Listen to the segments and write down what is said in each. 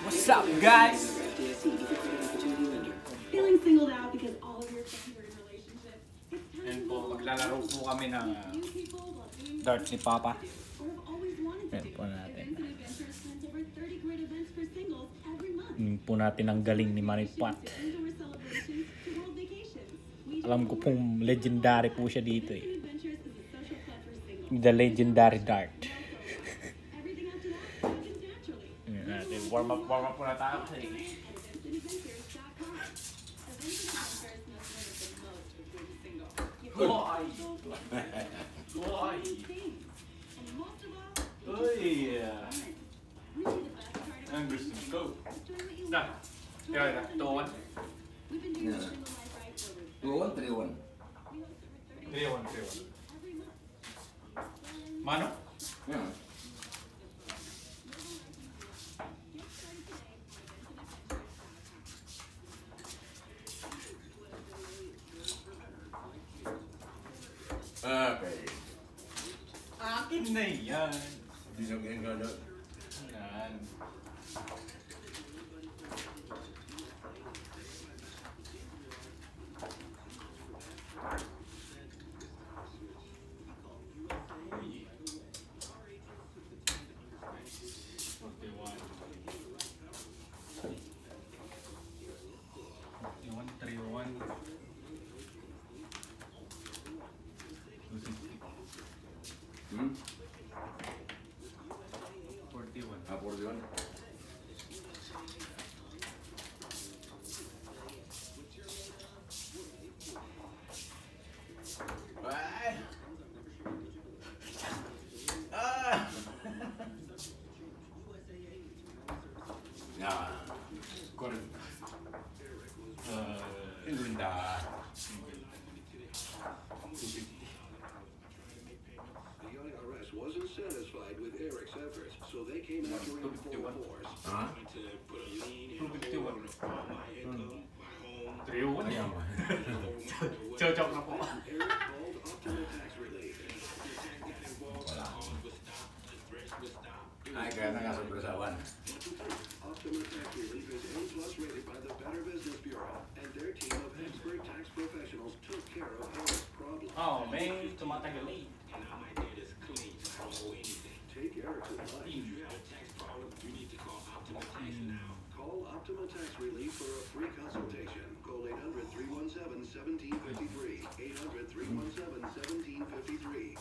What's up, guys? Feeling singled out because all of your friends are in relationships. Yan po, maglalaro po kami ng darts ni Papa. Yan po natin. Yan po natin ang galing ni Maripat. Alam ko pong legendary po siya dito eh. The legendary dart. Yan natin. Warm up po na tayo kasi. Why? Why? Uy! Ang gusto ko. Stop. Kaya na. 2-1. 2-1, 3-1. 3-1. Mano? Yeah. Okay. Akin na yan. Hindi na ganyan ka doon. Yan. Hmm? 41. Ah, 41. Ay! Ah! Yeah. Correct. Ganda. Wasn't satisfied with Eric's efforts, so they came after him full force. Huh? To put a lien in 251. my income, my home. 3-1 yan. Eric Chow-chow na po. called Optimal Tax Relief. Wala. Ay, kaya nakasobrasawan. Optimal Tax Relief is A+ rated by the Better Business Bureau, and their team of expert tax professionals took care of Eric's problem. Oh, may tumatagal eh. Take Eric's advice. If you have a tax problem, you need to call Optimal Tax now. Call Optimal Tax Relief for a free consultation. Call 800-317-1753. 800-317-1753.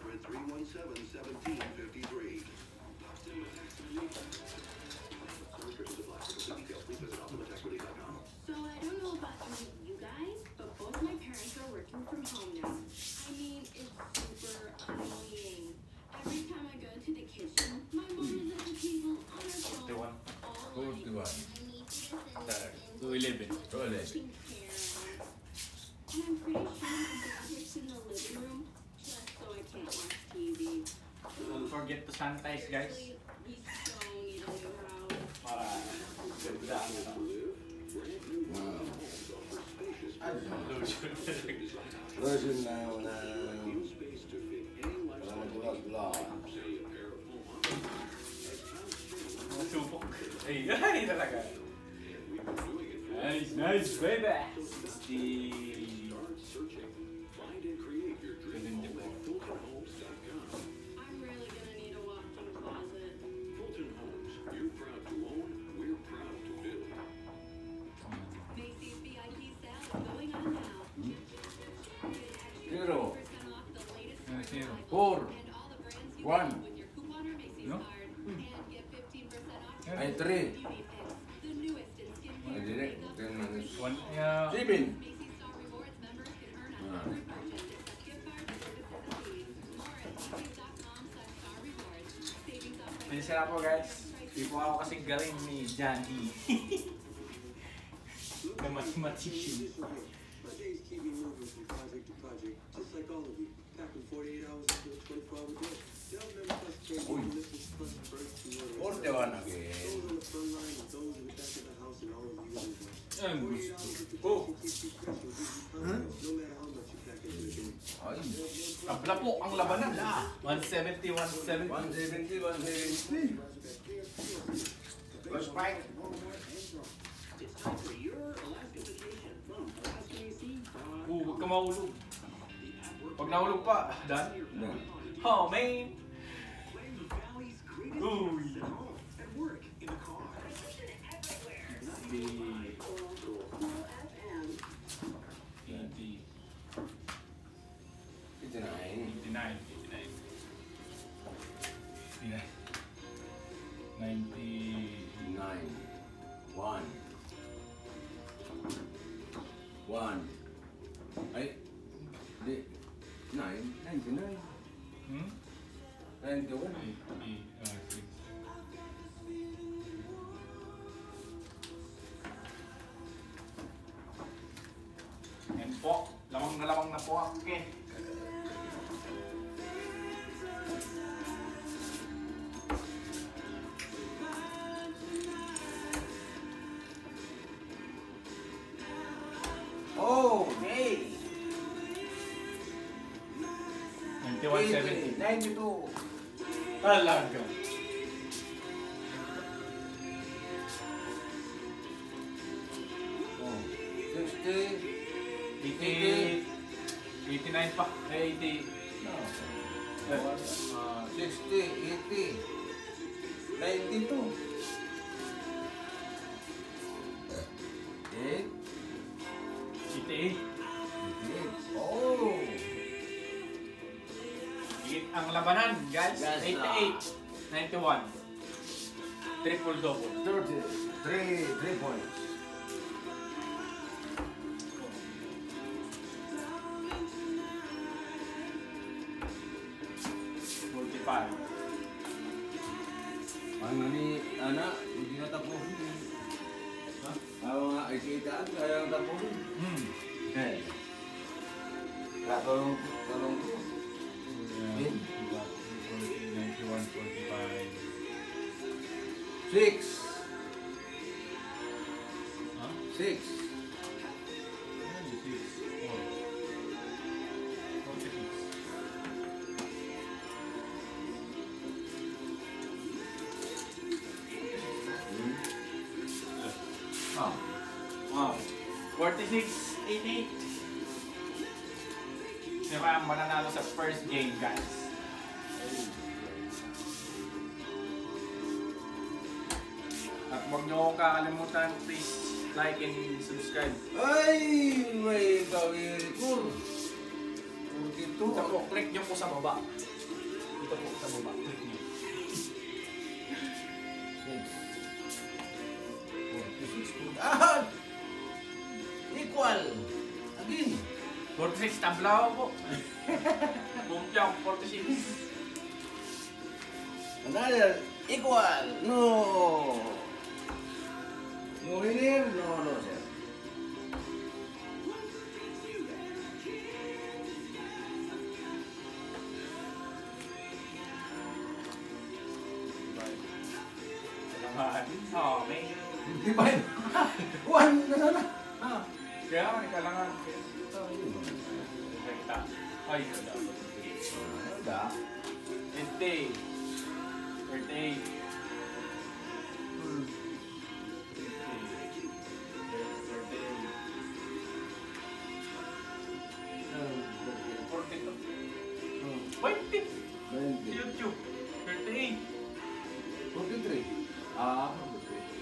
800-317-1753. Optimal Tax Relief. Some restrictions apply. For complete details, please visit OptimalTaxRelief.com. So I don't know about you guys, but both my parents are working from home now. I mean, it's super annoying. Every time I go to the kitchen, my mom is at the table on her phone 41. all night. 41. I need to listen 2-11. Solid. taking care of. And I'm pretty sure my dad works in the living room just so I can't watch TV. Don't forget to sanitize, guys. We so need a new house. Para ganda. Wow. Lotion. Version now na wala magbulas-bulas. Masupok. Ay, ay talaga. Nice, nice, baby. Start searching. Find and create your dream home at FultonHomes.com. I'm really gonna need a walk-in closet. Fulton Homes. You're proud to own. We're proud to build. Macy's VIP sale is going on now. Get extra Zero. 10% off the latest Ano, zero? 4. and all the brands you 1. want with your coupon or Macy's No? card. And get 15% off Ay, 3. beauty picks. The newest in skincare, Ay, direct. makeup, 10 minus. 1, 7. Macy's Star Rewards members can earn on every purchase gift cards, services, and fees. More at Macy's.com/starrewards. Savings offer. Pinsira po, guys. Hindi po ako kasing galing ni John D. Na mathematician. My days keep me moving from project to project, just like all of you. Packing 48 hours into a 24-hour day. Delving in plus cake, delicious plus birds to order. 41 again. Those on the front line and those in the back of the house and all of you in the Ang 48 gusto. hours of Oh, protection keeps you fresh and gives you confidence, no matter how much you pack into the day. Ay. tabla po ang labanan. 170, 170. 170, 170. Plus Sprite. It's time for your Alaska vacation from Alaska AC. Huwag ka mahulog. The app works Pag nahulog pa, Dan. Dan. Oh, man. playing the valley's greatest Ooh. hits at home and work in the car. The Cool FM. 80, 89. 89, 90. 9. 1. 1. Ay. Di. 9. 99. Hmm? 91. 6. Yan po. Lamang na po ako eh. Oh, hey. 91.70. 92. Talaga. Oh. 60. 80, 89 pa. 80. No. Ah, 60, 80, 92. 8, 88. 88. Oh! Higit ang labanan, guys. Yes, 88. 91. Triple double. 30. 3 points. Ano ni, anak, hindi na tapusin. Ha? Ako nga, ay kitaan, kaya tapusin. Eh. Katulong ko. 91, 45. 6. Ha? 6. 46, 88. Sila ang mananalo sa first game, guys. At huwag niyo akong kakalimutan, please like and subscribe. Ay, may kawiripur. Ito po, click niyo po sa baba. Ito po sa baba, click niyo. 46. Ah! Equal. Again. 46, tablaw po. Bumpiang 46. Another equal. No. No winner. No, sir. Oh, may... Di ba? One na sana. Ah, kaya nga, kailangan. Kita. Ay, wala. Da. 50. 38. 20. 20. YouTube. 38. 43. Ah, 43.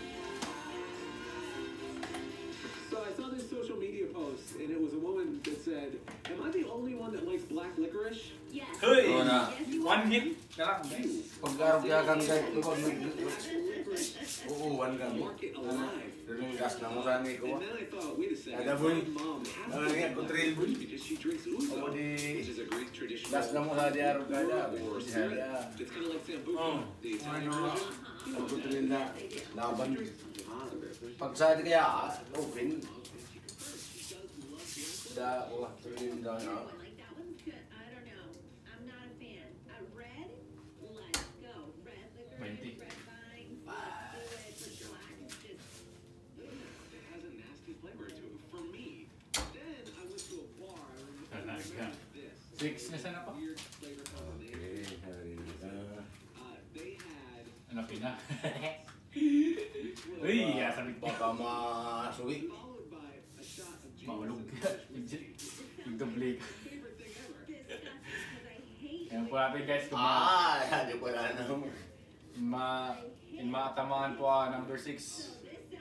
So I saw this social media post, and it was a woman that said, "Am I the only one that likes black licorice?" Yes. Hey! Oo na. Yes, you One are. hit na lang, guys. Pagkarap kaya kang kahit ito. Oo, one kang. Market alive. Gas na mo sa ko. And then I thought, wait a second, Ada boy. my mom has Ano nga, kutril boy. because she drinks ouzo, Ako di. which is a Greek traditional Gas na mo sa diaro kaya. or spirit. It's kind of like sambuca, Oh. the Italian Ano? version. Ang kutril na laban. Ah, Pag sa di kaya, open. Da, wah, kutril na. Like that one's good. I don't know. I'm not a fan. Red, let's go. Red licorice, 20. red vine, let's do it. But black is just. it has a nasty flavor to it for me. Then I went to a bar. I remember this. 6 na sana pa. Weird flavor combination. Okay, hari na. They had Ano pina? Uy, sabi ko. Baka masuwi. Followed by a shot of Maulog Jesus' ka. Yung-double ka. favorite thing ever. Ayan po natin guys. Kung Hindi ko na naman. matamaan po number 6.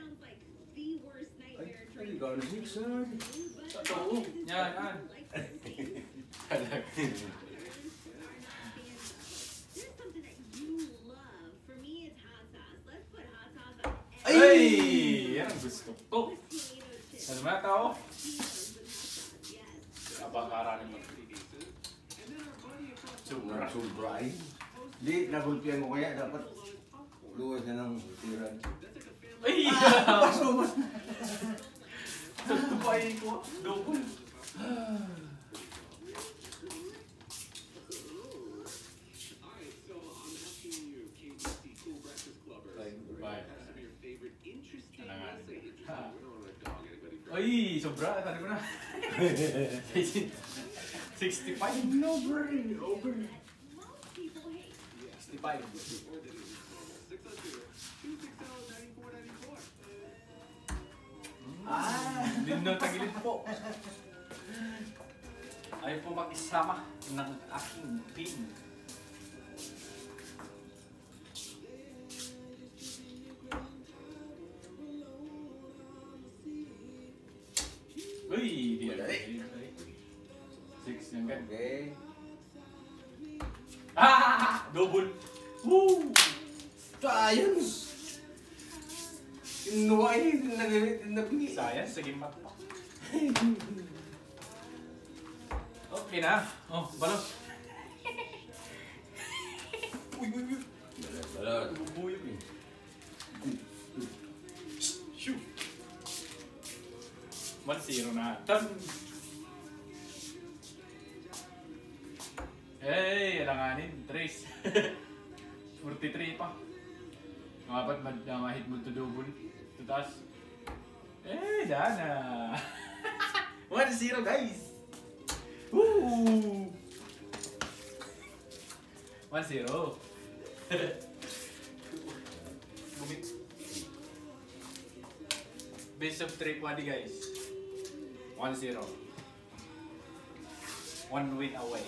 Ay, ikaw na mixer. Totoo. Yan, yan. Ay! Yan ang gusto ko. Ano ba tao? Napakaranin mo. Sobra. Sobra ay. Di, nagulpihan mo kaya dapat luwas na ng tiran. Ay! Baso, baso. Tupayin ko. Double. Alright, so I'm asking you, KBC Cool Breakfast Clubbers. Bye. Some of your favorite interesting, Ano nga? let's say interesting, we don't want to dog anybody for Ay! Sobra. Tari ko na. 65. No brain, over. 65. or that is normal. 602-260-9494. Hindi na tagilid po. Ayaw po mag-isama ng aking team. Uy! Di Madali. 6 yung gan. Okay. Double! Woo! Science! Kinuha nabingi. Sayang, sige mat pa. Okay na. Oh, balot. Uy, uy, uy. Balot. Bubuyog eh. Shoot! 1-0 na. Tan! Hey, alanganin. Trace. 43 pa. Mapat mahit mo to double. Tatas. Eh, dana. 1-0 guys. Woo! 1-0. Bumit. Best of 3 quaddy guys. 1-0. 1 win away.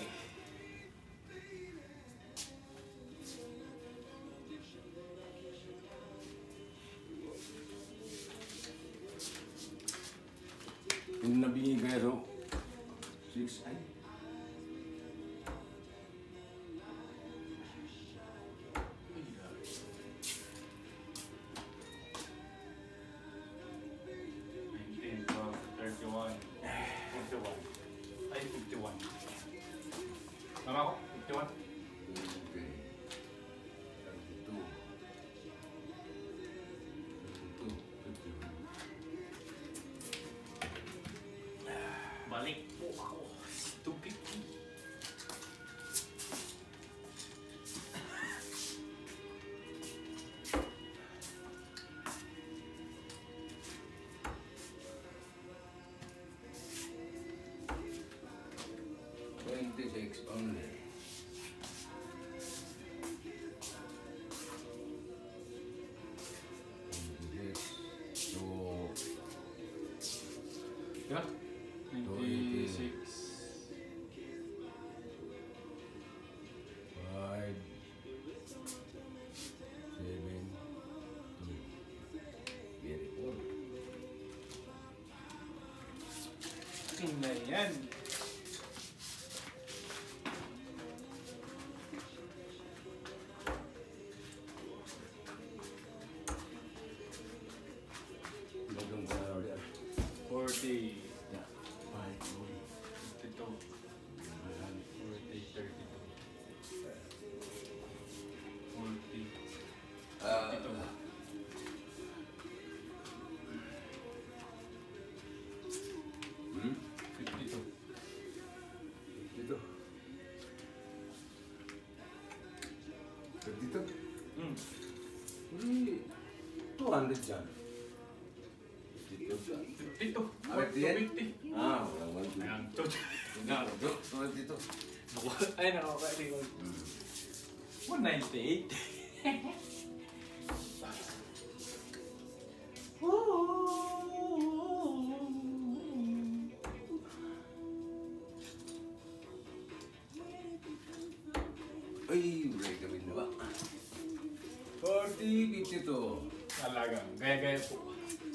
Yung nabingi pero 6 ay. Mama ko, 51. Okay. 32. 51. Balik po ako. Stupid. Only. So, Diba? 96. 5, 7, 2. Very good. Tingnan yan. Bagong ka na ulit. 40. Yeah. 5, 52. 40, 32. 40. Hmm? 52. Dito. Dito. Hmm. Uli, 200 dyan. Dito. 52. Awit yan? 50. Ah, walang 1, 2. Ayan. Chod. Dito. Ay, nakakaili ko. 198. 22. Talagang, gaya-gaya po.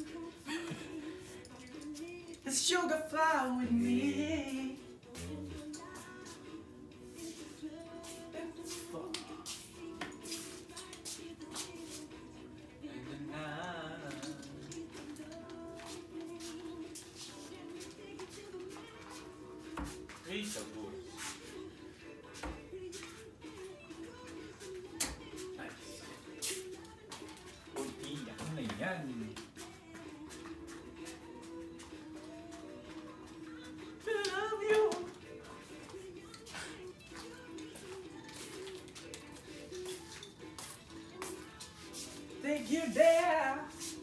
Sugar fly with me. Ay, sabor. Nice. Kunti, ako na yan. Love you. Take you there.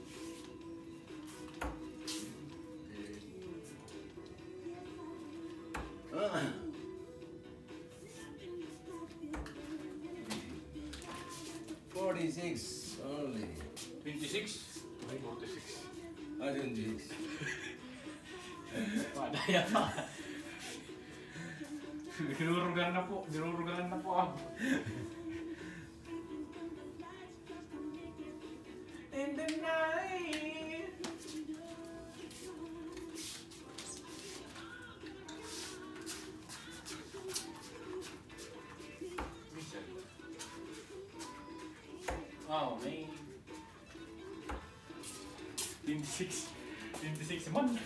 Ah. 46 only. 26? Ay, 46. Ah, 26. Madaya pa. Dinurugan na po. Dinurugan na po ako. In the night. Oh, may 26. 26 month.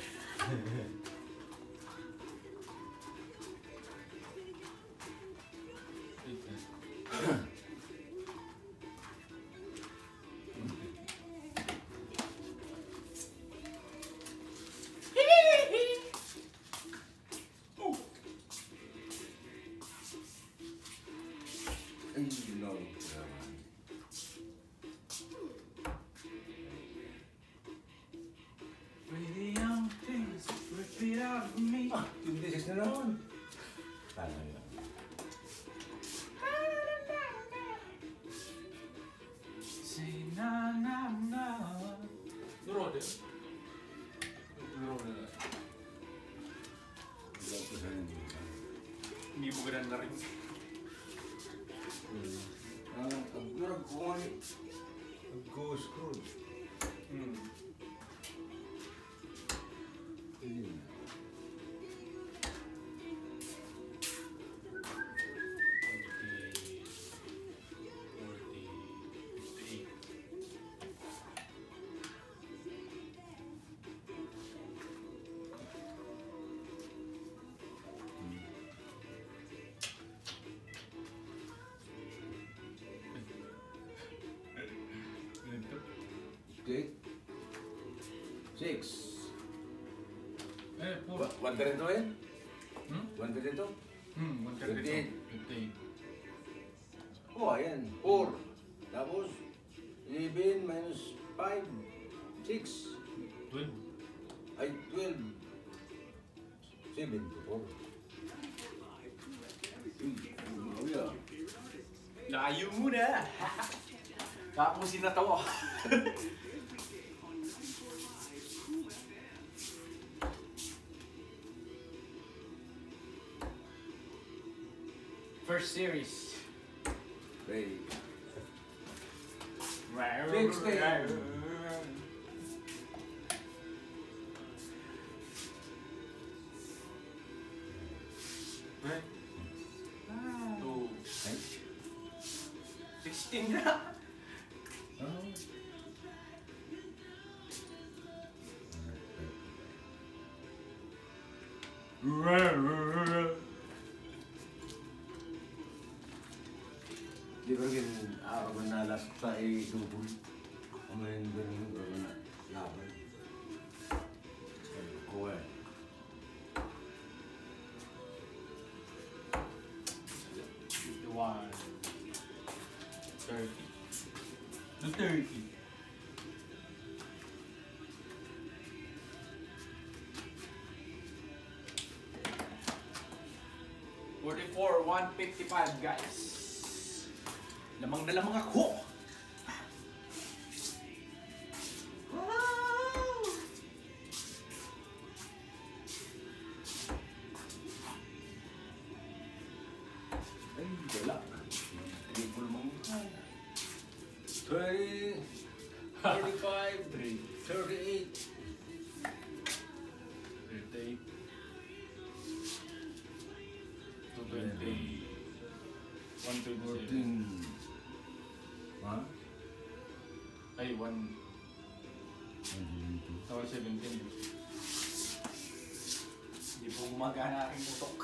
No. Really young things repeat out of me. 26 na naman. Tama yun. Say na na na. Duro din. Duro din. Ilang ko sa inyo. Hindi mo ganun na rin. Agurag ko nga ni. Agko-scroll. Ayun. Okay. 6. Eh, po. 1 to eh? Hmm? 1 to? 132. 58. Oh, ayan. 4. Tapos, 11 minus 5. 6. 12. Ay, 12. 7 to 4. Oh, yeah. Layo muna! Tapusin na tawa. First series. Okay. 16. Two. 16 na. Di ba rin ako manalas sa i-double? Kumain ba rin yung laban? Kuha. One. 30. The 30. $44, $155 guys. Lamang na lamang ako. Ay, wala. Triple mo. 20. 35, 3, 38. 38, 220, 127. 14. Ha? Ay, 1, 17. Hindi po gumagana aking putok.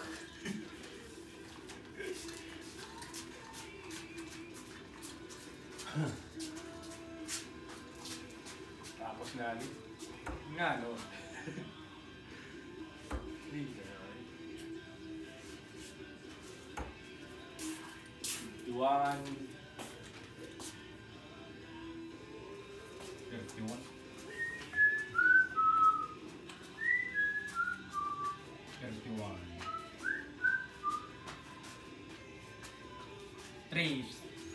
Tapos na ulit. Nga, no? 51, 51, 31, 3.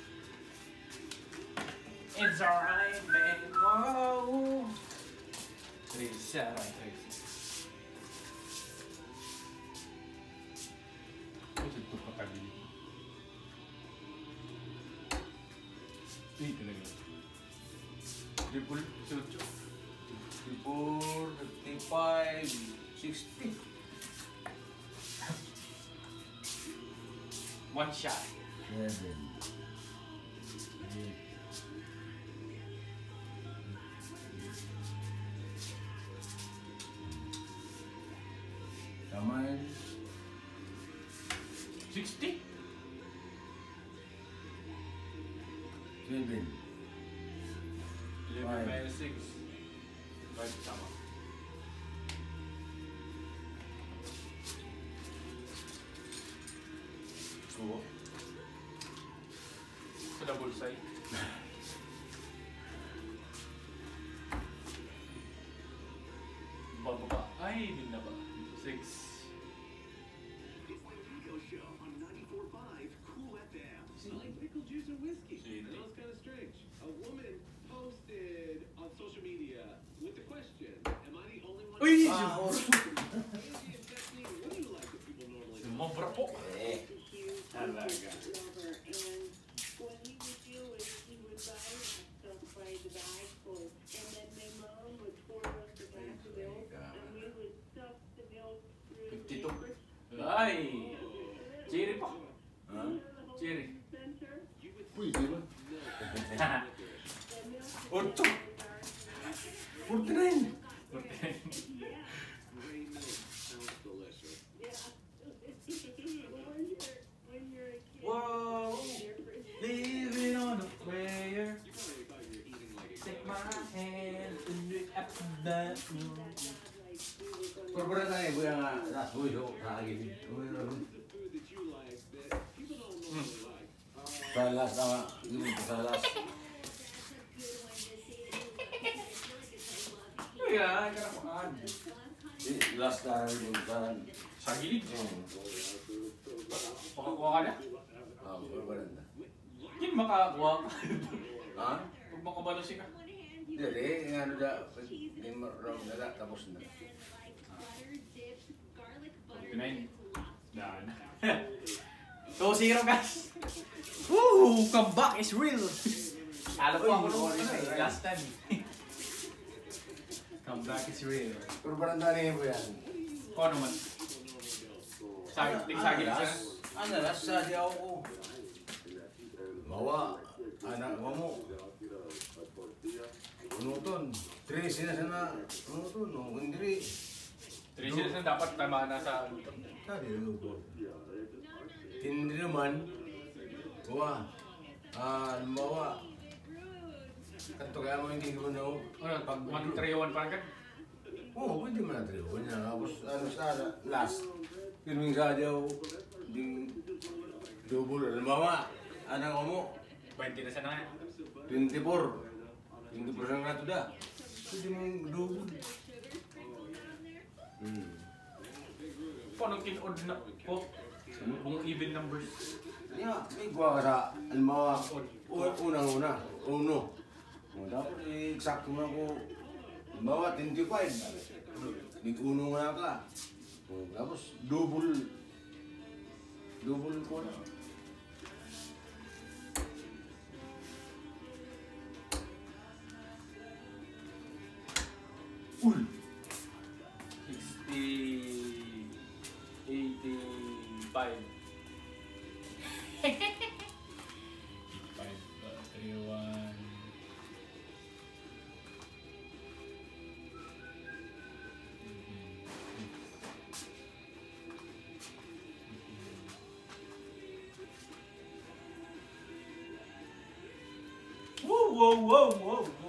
It's alright, man. Whoa. 3, alright, 3. Ito pa kami. Ito na yun. Triple, 54, 55, 60. one shot. 7. 8. Kamay. 60? 7. 11 minus 6. Right, tama. So, Sa double side. Bababa. Ay, hindi na ba? 6. It's the Rico Show on 94.5 Cool FM. I like pickle juice and whiskey. See, That was kind of strange. A woman posted on social media with the question, am I the only one? Uy! ah, or, Angie and Stephanie, what do you like that people normally don't? Sumobra po. eh, Talaga. Lover, and when he would do it, he would buy stuff by the bagful, and then my mom would pour us the glass of milk, and we would stuff the milk through 52. Ay! Cherry pa. ha? Cherry. dispenser. Pwede ba? The milk Otto. 49. Gray milk sounds delicious. when you're a kid, Whoa! Living on a prayer. You probably thought you were eating like a Take goat. my hand and look at the moon. Pero pala tayo, buya nga, last voice ko, sa akin. What's the food that you like that people don't normally like? Sa last, yun, sa last. Kaya, karamaan. Last na rin yung sa... Sa gilid. Hmm. Makakuha ka na. Pero pala na. Hindi makakuha ka. Ha? Huwag makabalusin ka. Hindi, yung ano da, yung round na da, tapos na. 29. Daan. 2-0 guys. Woo! Comeback is real. Alam ko ako nung ano eh, last time. Comeback is real. Pero pala na rin po yan. Kung ano man. Sagit siya. Ano, last sa di ako ko. Bawa, anak mo. Unuton. 3 sila sana. Unuton, no? Hindi. 3 series na dapat tama na sa dito. Sabi rin po. Hindi naman. Bawa. Bawa. Kanto kaya mo hindi ko na. Ano, pag 1-3-1 parang kan. Oo, pwede mo na 3-1 na. Tapos ano sa last. Pirming sa diyaw. Ding double. Halimbawa, anak mo. 20 na sana. 24. 20% na ito da. Pwede mong double. Paano kin-odd na po? Kung even numbers. Yeah, may gawa ka sa halimbawa. Unang-una. Uno. Dapat eksakto mo ako. Halimbawa, 25. Nag-uno nga ka. Tapos, double. Double ko na. Uy! 60... 85. 31. Whoa, whoa, whoa, whoa, whoa.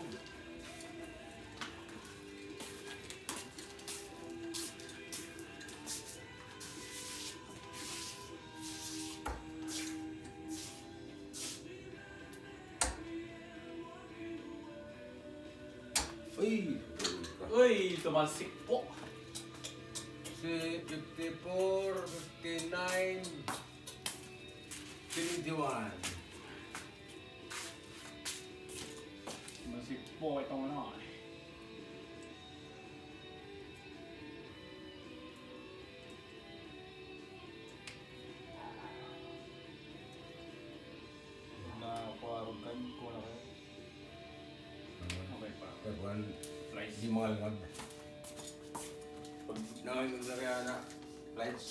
Uy! Uy, tumalsik po. Si 54, 59, 71. Tumalsik po itong ano. Nakaparugan ko na kayo. Okay pa. Kaguan, Price. di mahal nga. Pag nangayong na kaya na flights,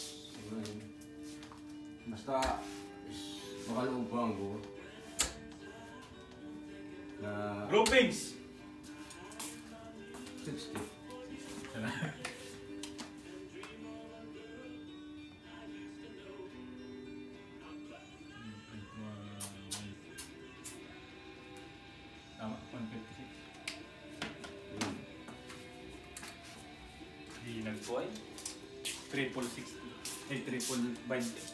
basta makalupang ko na Groupings! 60. Tama, 156. Di nagbuhay. Triple 60. Eh, triple 20.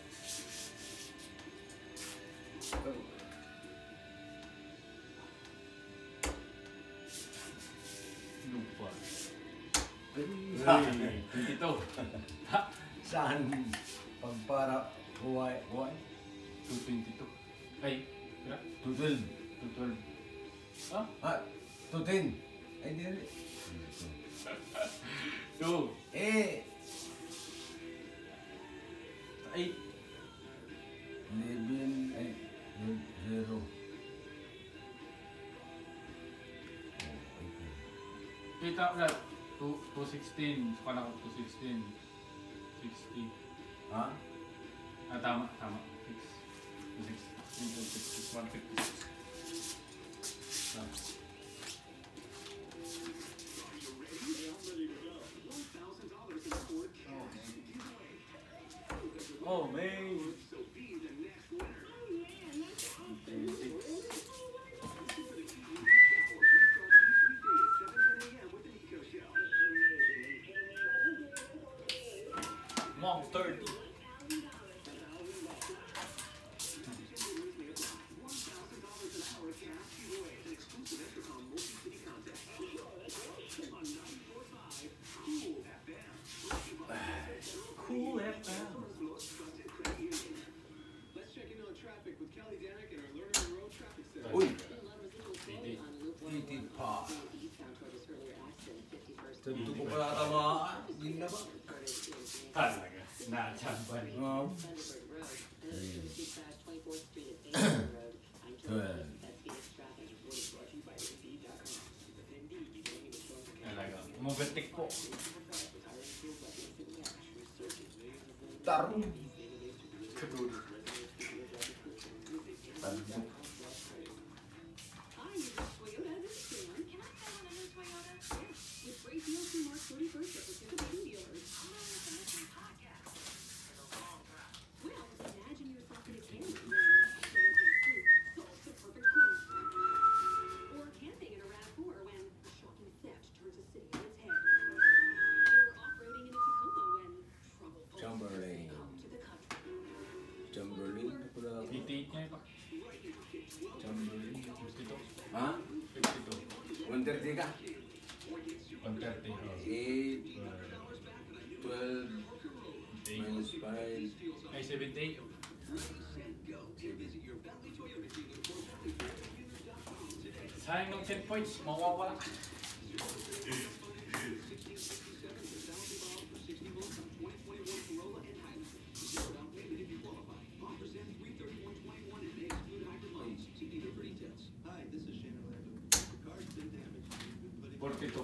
Lupa. Ay, 22. Saan pagpara huway? 222. Ay, kira? 212. 212. Ah? Ah, 210. Ay, di rin. 2. Eh, 8. 11, ay, 0. Kita ulit. 216. Suka na ako 216. 60. Ha? Ah, tama. 216. 156. Tama. Oh, man. 26. Monk 30. Cool FM. Let's check in on traffic with Kelly Danik and our Learner and Road Traffic Center. Uy, Hindi. titi pa. Tanto ko pala tamaan. Hindi na ba? Talaga. Na-champan. Oo. 12. Talaga. Umubertik po. Tarong. Kadulo. Tarong. Hi, this is Toyota. This is Sharon. Can I sell one of those Toyota? Yes. With great deals through March 31st at participating dealers. I'm on the Mission podcast. Well, imagine yourself in a Camry when Toyota's fruit solves the perfect crime. Or camping in a RAV4 when a shocking theft turns a city on its head. Or off-roading in a Tacoma when trouble pulls Chamberlain. out to the country. Chamberlain. Ako na ako. 88 niya ito. Chamberlain. 52. Ha? 52. 130 ka? 130. Oh. 8, 12, minus 5. Ay, 78. Sayang ng 10 points. Mawawala. Hi, this is Shannon Randall. The car's been damaged. We've been putting 42.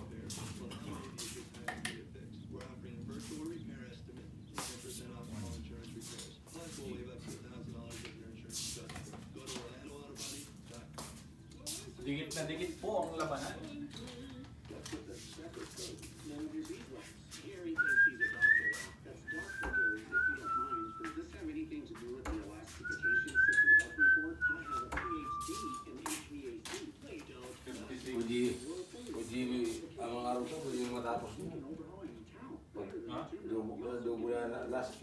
We're offering a virtual repair estimate, 10% off all insurance repairs. Plus, we'll waive up to $1,000 if your insurance is deductible. Go to OrlandoAutoBody.com. Dikit na dikit po ang labanan. That's with the separate code. None of your beeswax. Gary thinks he's a doctor. That's Dr. Gary, if you don't mind. Does this have anything to do with the elastification system health report? I have a PhD in HVAC. No, you don't. Uji, ang mga araw ko, pwede yung matapos mo. Ha? Dubo na last.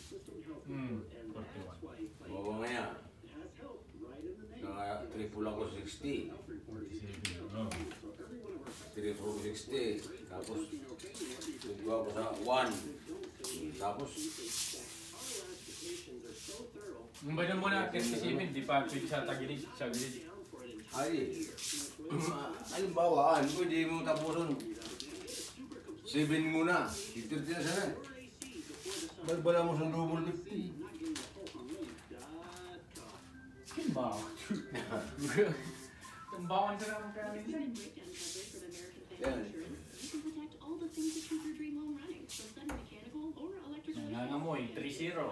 Bawa nga yan. Triple ako 60. Triple 60. Tapos, tugwa ako sa 1. Tapos, Nung ba naman muna, 37, di pa pwede sa tagilid, sa gilid. ay, halimbawa, pwede mo tapusin. 7 muna. 30 na sana. Balbala mo sa double 50. Kimbaw. Kimbawan ka naman kaya minsan. Breakdown coverage from American Family Insurance. You can protect all the things that keep your dream home running, from sudden mechanical or electrical. Nangangamoy, 3-0.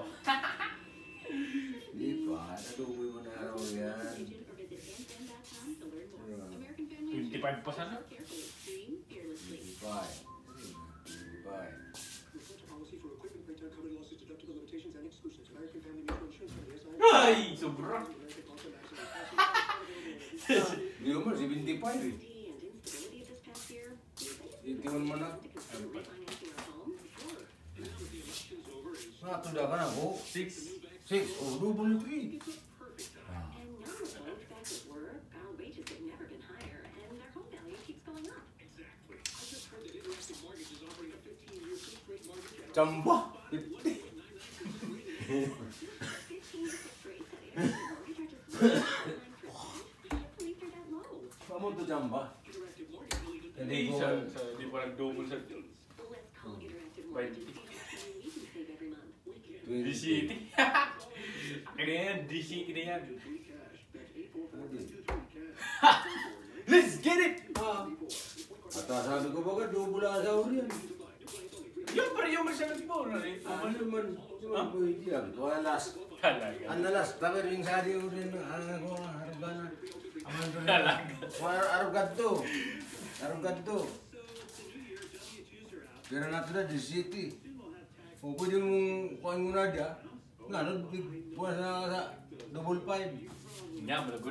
Di pa, naduboy mo na araw yan. Agent or visit amfam.com to learn more. American Family 25 pa sana? Carefully, dream fearlessly. 25. Report to policy for equipment breakdown covered losses, deductible limitations, and exclusions. American Family Mutual Insurance Company, SI. Ay, sobra. American Auto Accident. Di mo, 75 eh. And instability of this past year. Itiwan mo na. To consider refinancing our home. Sure. Natuda ka na ko. 6. 6 o double 3. And young adults back at work, our wages have never been higher, and their home value keeps going up. Exactly. I just heard that Interactive Mortgage is offering a 15-year fixed rate mortgage at Chamba. 15 fixed rates at Interactive Mortgage are just 1.9%. I can't believe they're that low. Kamu to chamba. Interactive Mortgage will even Hindi Hindi, ko. di pa nag-double sa Let's call Interactive Mortgage and see how much money we can save every month. 20. Akin na yan, DCT na yan. free cash. That's 845-23 cash. Let's get it! At sabi ko baga, double ang asawa yan. Yung pa rin yung masagot mo. Ano naman, pwede lang. Ito ang last. Talaga. Ang last, tapi ring sadi ko rin. Ano ko, harugana. Talaga. Arugad to. Arugad to. Pero nato na, di city. Kung pwede mong kuhain mo na dyan, nga, buwan na sa double 5. Nga, malagot.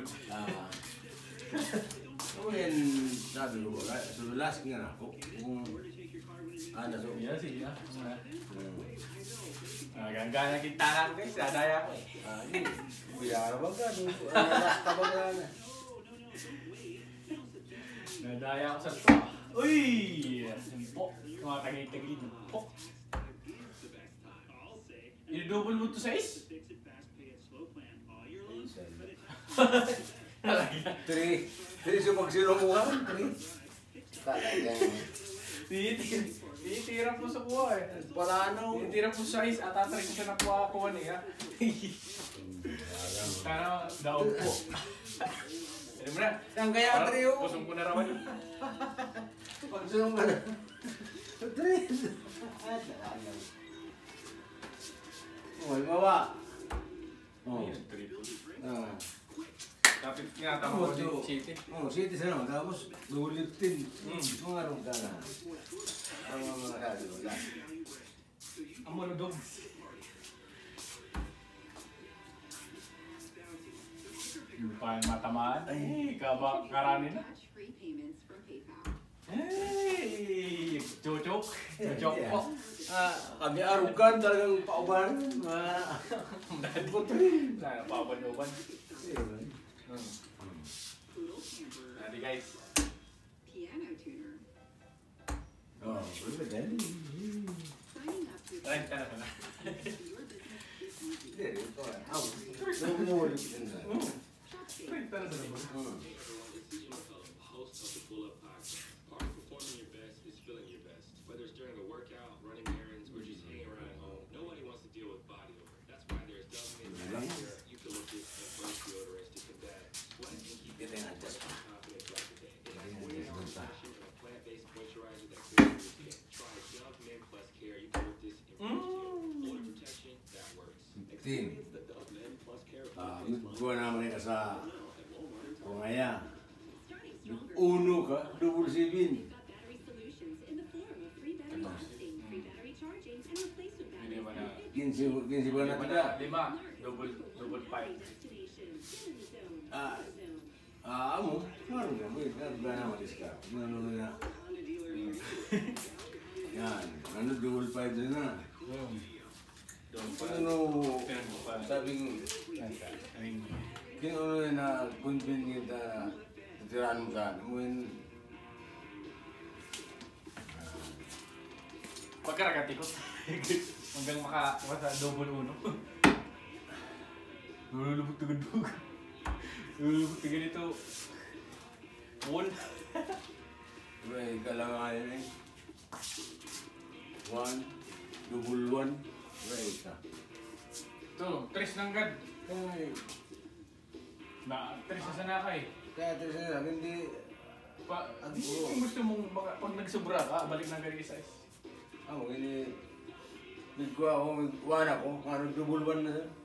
So yan, sabi ko ba, so last nga na ako. Kung ano, so, Yeah, sige. Gangga na kita ko guys, dadaya ko eh. hindi, biyara ba ka? Last ka ba ka na? Nadaya ko sa to. Uy! Empok. Mga tagilid-tagilid. Empok. I-double mo to sa is? Talaga. 3 so mag-zero mo ka? 3? Talaga. Titira po sa kuha eh. Para ano? Titira po sa is at tatry ko siya na kuha niya. Sana daog po. Alam mo na. Ang kaya 3 oh. Pusong ko na rawan. Mag-zero mo na. 3. Oh, mawa. Oh. Tapi nga tama ko din city. Oh, city sana. Tapos, dulitin. Mga arong ka na. Ang mga radio. Ang maludog. Yung pa matamaan. Ay, karami na. Free payments from PayPal. Hey! Chuchok. Chuchok po. Kami arugan talagang pauban. Dahil po ito rin. Napapan-upan. Nanti guys. Piano tuner. Oh, dali. Signing up to Try ka na pala. your business is easy. Dali, ito. Aw, numulit din na. ShopSafe. Try ka na pala. Host of the Pull Up Podcast. Part of performing your best is feeling your best. Whether it's during a workout, running errands, or just hanging around at home, nobody wants to deal with body odor. That's why there's Dove Mint Eucalyptus and Fresh deodorants to combat sweat and keep Ito yung adjust pa. confident throughout the day. It has oils, passion, and a plant 16. Gua naman ka sa Pungaya. Uno ka, double 7. Battery solutions in the form of free battery testing, free battery charging, and replacement Hindi batteries. ba na? 15 ba na Hindi ba tada? na? 5. Double 5. Destination, Zen Zone, Ah. Zone. Amo, meron ka. Wait, meron ka naman iska. Ano na? Yan, ano double 5 din na. Ano, sabing, kino na convenient na tirahan mo sa ano. Pagkaragatikot. Hanggang makakuha sa double 1. Lulubog-tugod-bog. Lulubog-tugod ito. 1. Wait, kalangayan eh. 1, double 1. Wait, ka. Ito, 3 ng gad. Ay, Na, 3 na sana ka eh. kaya ito siya, hindi. Kung gusto mong, pag nagsubra ka, balik ng gari size. Ako, ini. Nagkuha ako, one ako, parang double 1 na siya.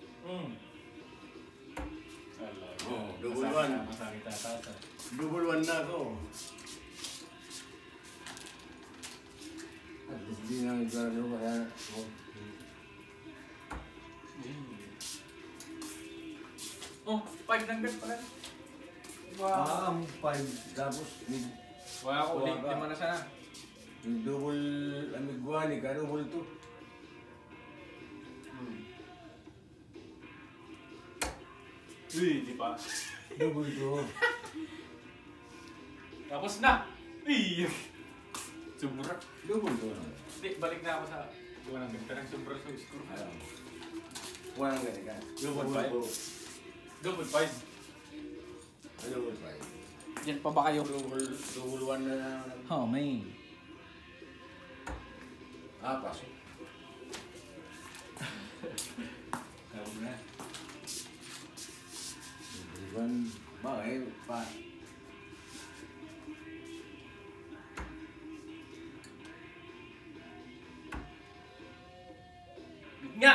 Oh, double 1. Masakit tata. Double 1 na ako. At least di na nagkaroon ko kaya. Oh, 5 ng gad pala. Ang 5, tapos Wala ko, Wala ka. 5 na sana. yung double, amigwani ka, double 2. Uy, di pa. Double 2. Tapos na! Uy! Subra. Double 2 na. Hindi, balik na ako sa... Wala nang ganito ng subra sa screw. Ayaw. Walang ganit ka. Double 5. Double 5. Double 5. Yan pa ba kayo? Double 1 na. Oh, man. Pasok. Kaya na. Double 1. Bakit? Pa. Nga!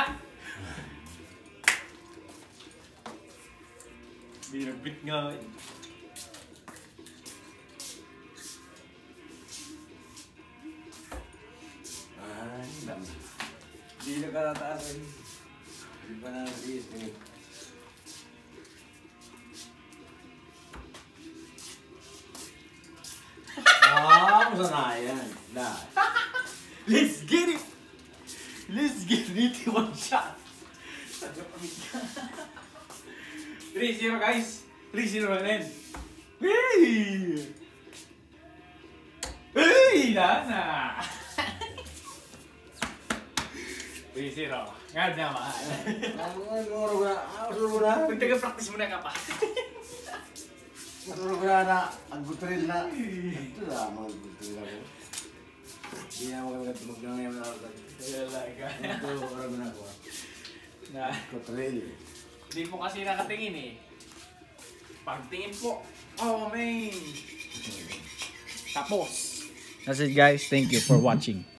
Binabit nga eh. Hindi na kalataas eh. Hindi pa na nag-iis eh. Masanayan. Dahil. Let's get it! Let's get it! One shot! 3-0 guys! 3-0 na rin! Hey! Hey! Nana! 3-0. Nga naman. Ano na? Ano na? Magtaga-practice muna ka pa. Matulog na ang gutril na. Ito na, mga gutril ako. Hindi na mag-ngayon na ako. Wala ka. Ito, marami na ako. Na, Gutril. hindi po kasi nakatingin eh. Pagtingin po. Oh, man. Tapos. That's it guys. Thank you for watching.